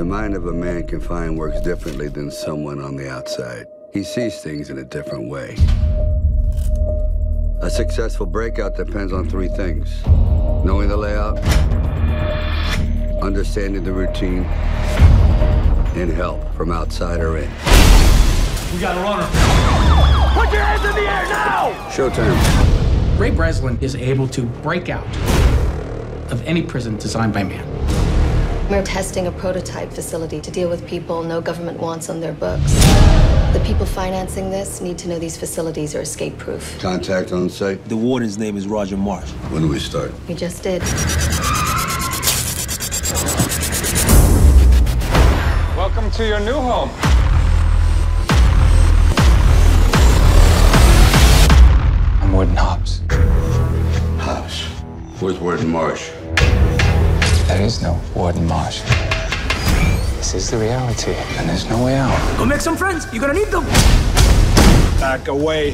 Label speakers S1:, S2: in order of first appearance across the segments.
S1: The mind of a man confined works differently than someone on the outside. He sees things in a different way. A successful breakout depends on three things: knowing the layout, understanding the routine, and help from outside or in.
S2: We got a runner.
S3: Put your hands in the air now!
S1: Showtime.
S2: Ray Breslin is able to break out of any prison designed by man.
S4: We're testing a prototype facility to deal with people no government wants on their books. The people financing this need to know these facilities are escape-proof.
S1: Contact on site.
S5: The warden's name is Roger Marsh.
S1: When do we start?
S4: We just did.
S6: Welcome to your new home.
S5: I'm Warden Hobbs.
S1: House. Where's Warden Marsh?
S5: There is no Warden Marsh. This is the reality, and there's no way out.
S2: Go make some friends. You're gonna need them.
S6: Back away.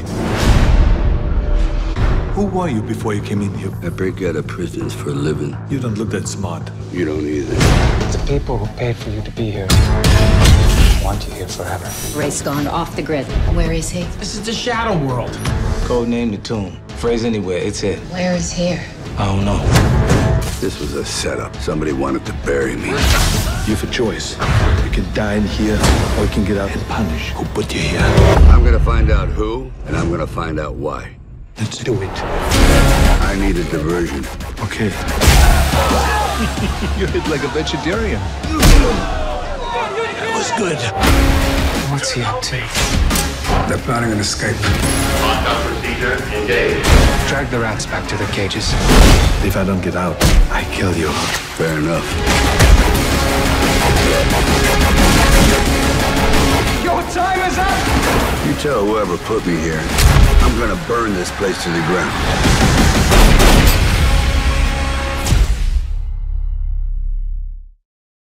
S7: Who were you before you came in here?
S1: I break out of prisons for a living.
S7: You don't look that smart.
S1: You don't either.
S5: The people who paid for you to be here want you here forever.
S8: Ray's gone off the grid.
S4: Where is he?
S2: This is the shadow world.
S5: Code name the tomb. Phrase anywhere, it's it.
S4: Where is here?
S5: I don't know.
S1: This was a setup. Somebody wanted to bury me.
S7: You have a choice. You can die in here, or you can get out and punish who put you here.
S1: I'm gonna find out who, and I'm gonna find out why.
S7: Let's do it.
S1: I need a diversion.
S7: Okay. You hit like a vegetarian. That was good.
S5: What's he up to?
S7: They're planning an escape.
S9: Lockdown procedure engaged.
S5: Drag the rats back to their cages.
S7: If I don't get out, I kill you.
S1: Fair enough.
S6: Your time is up!
S1: You tell whoever put me here, I'm gonna burn this place to the ground.